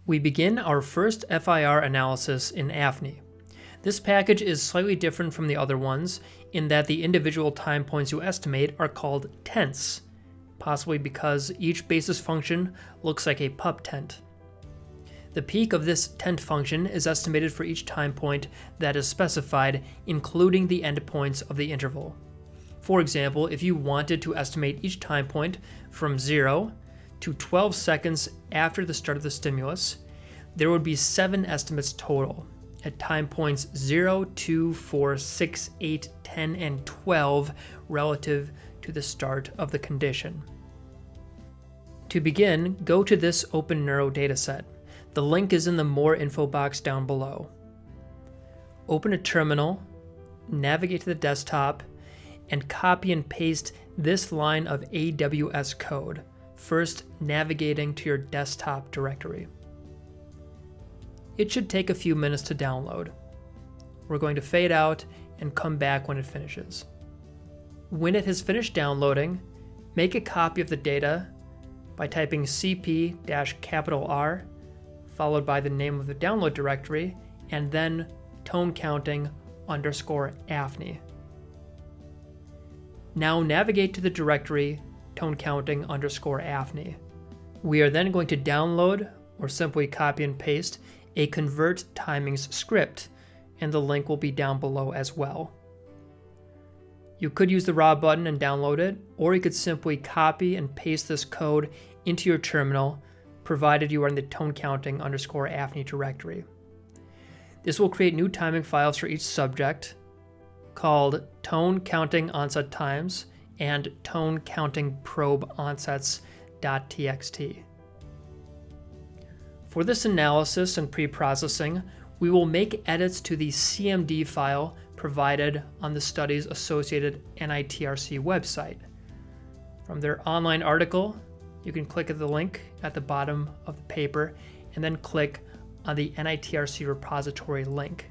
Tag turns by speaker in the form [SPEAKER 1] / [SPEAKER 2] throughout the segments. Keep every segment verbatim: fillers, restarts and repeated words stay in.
[SPEAKER 1] We begin our first F I R analysis in A F N I. This package is slightly different from the other ones in that the individual time points you estimate are called tenths, possibly because each basis function looks like a pup tent. The peak of this tent function is estimated for each time point that is specified, including the endpoints of the interval. For example, if you wanted to estimate each time point from zero to twelve seconds after the start of the stimulus, there would be seven estimates total at time points zero, two, four, six, eight, ten, and twelve relative to the start of the condition. To begin, go to this OpenNeuro dataset. The link is in the More info box down below. Open a terminal, navigate to the desktop, and copy and paste this line of A W S code, first navigating to your desktop directory. It should take a few minutes to download. We're going to fade out and come back when it finishes. When it has finished downloading, make a copy of the data by typing cp-R followed by the name of the download directory and then tone counting underscore A F N I. Now navigate to the directory tone counting underscore A F N I. We are then going to download or simply copy and paste a convert timings script, and the link will be down below as well. You could use the raw button and download it, or you could simply copy and paste this code into your terminal, provided you are in the tone counting underscore A F N I directory. This will create new timing files for each subject called tone counting onset times and tone counting probe onsets.txt. For this analysis and pre-processing, we will make edits to the C M D file provided on the study's associated N I T R C website. From their online article, you can click at the link at the bottom of the paper and then click on the N I T R C repository link.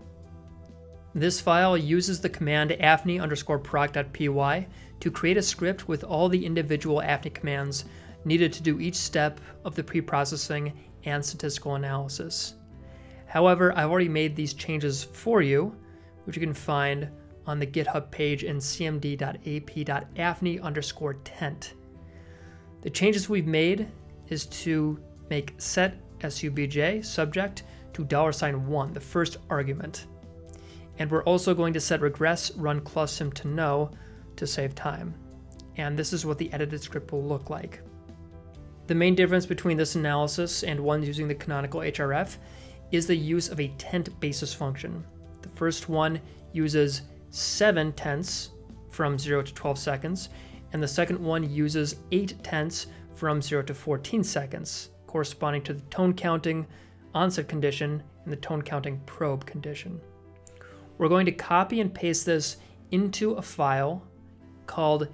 [SPEAKER 1] This file uses the command afni underscore proc.py to create a script with all the individual A F N I commands needed to do each step of the pre-processing and statistical analysis. However, I've already made these changes for you, which you can find on the GitHub page in cmd.ap.afni underscore tent. The changes we've made is to make set subj subject to dollar sign one, the first argument. And we're also going to set regress run clusim to no to save time. And this is what the edited script will look like. The main difference between this analysis and ones using the canonical H R F is the use of a tent basis function. The first one uses seven tenths from zero to twelve seconds, and the second one uses eight tenths from zero to fourteen seconds, corresponding to the tone counting onset condition and the tone counting probe condition. We're going to copy and paste this into a file called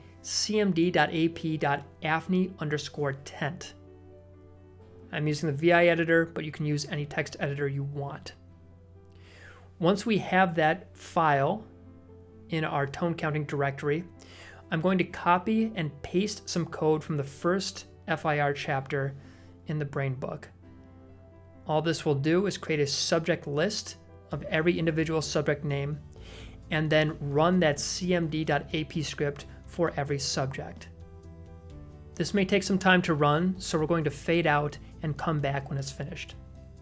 [SPEAKER 1] cmd.ap.afni underscore tent. I'm using the V I editor, but you can use any text editor you want. Once we have that file in our tone counting directory, I'm going to copy and paste some code from the first F I R chapter in the Brain book. All this will do is create a subject list of every individual subject name and then run that cmd.ap script for every subject. This may take some time to run, so we're going to fade out and come back when it's finished.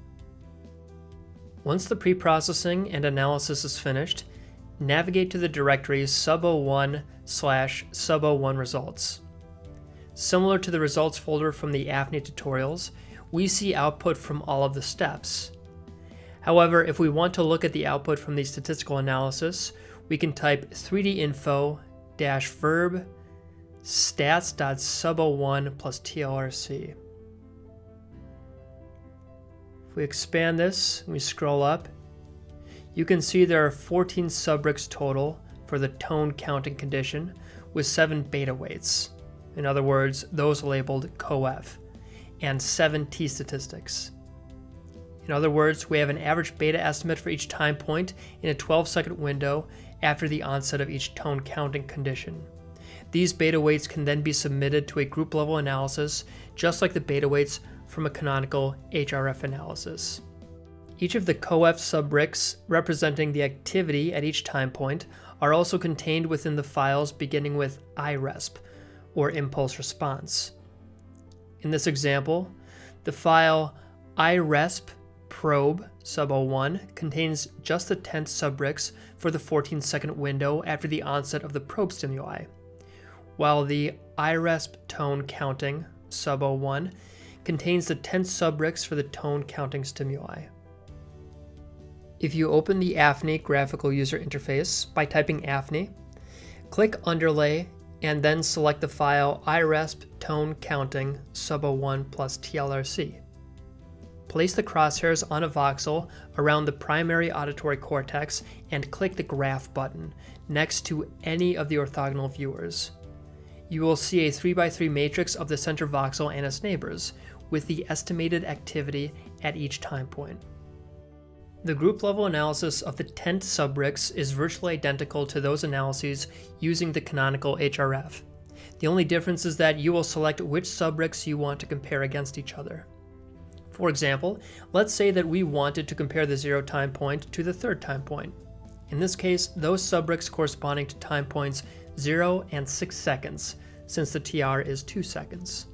[SPEAKER 1] Once the pre-processing and analysis is finished, navigate to the directory sub zero one slash sub zero one results. Similar to the results folder from the A F N I tutorials, we see output from all of the steps. However, if we want to look at the output from the statistical analysis, we can type three D info dash verb stats.sub zero one plus T L R C. If we expand this and we scroll up, you can see there are fourteen subbricks total for the tone counting condition with seven beta weights. In other words, those labeled C O F, and seven T statistics. In other words, we have an average beta estimate for each time point in a twelve second window after the onset of each tone counting condition. These beta weights can then be submitted to a group level analysis, just like the beta weights from a canonical H R F analysis. Each of the C O F subbricks representing the activity at each time point are also contained within the files beginning with I R E S P, or impulse response. In this example, the file I R E S P probe sub zero one contains just the tenth subbricks for the fourteen second window after the onset of the probe stimuli, while the I R E S P tone counting sub zero one contains the tenth subbricks for the tone counting stimuli. If you open the A F N I graphical user interface by typing A F N I, click Underlay and then select the file I R E S P tone counting sub zero one plus T L R C. Place the crosshairs on a voxel around the primary auditory cortex and click the Graph button next to any of the orthogonal viewers. You will see a three by three matrix of the center voxel and its neighbors, with the estimated activity at each time point. The group level analysis of the tenth subbricks is virtually identical to those analyses using the canonical H R F. The only difference is that you will select which subbricks you want to compare against each other. For example, let's say that we wanted to compare the zero time point to the third time point. In this case, those subbricks corresponding to time points zero and six seconds, since the T R is two seconds.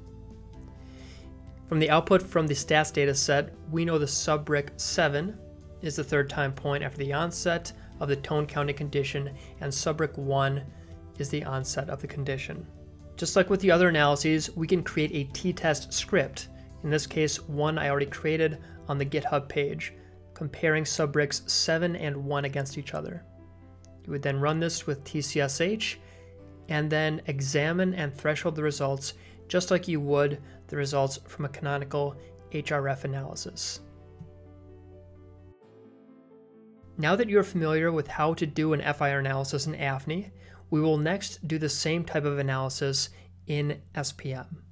[SPEAKER 1] From the output from the stats dataset, we know the subbrick seven is the third time point after the onset of the tone counting condition, and subbrick one is the onset of the condition. Just like with the other analyses, we can create a t-test script. In this case, one I already created on the GitHub page, comparing subbricks seven and one against each other. You would then run this with T C S H and then examine and threshold the results just like you would the results from a canonical H R F analysis. Now that you're familiar with how to do an F I R analysis in A F N I, we will next do the same type of analysis in S P M.